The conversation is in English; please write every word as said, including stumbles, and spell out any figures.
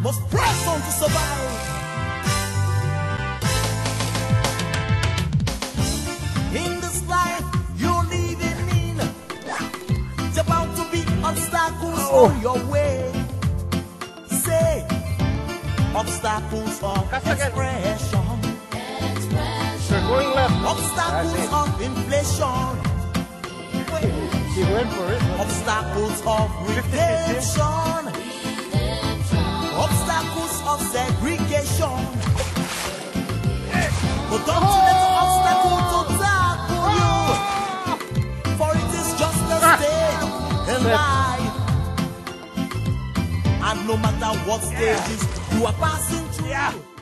must press on to survive. In this life you're living in, there's about to be obstacles oh. on your way. Say, obstacles of expression. You're going left. Obstacles of inflation. She went for it. Obstacles of redemption. Obstacles of segregation. But don't you let the obstacle to tackle you, for it is just a stage in life. And no matter what stages you are passing through,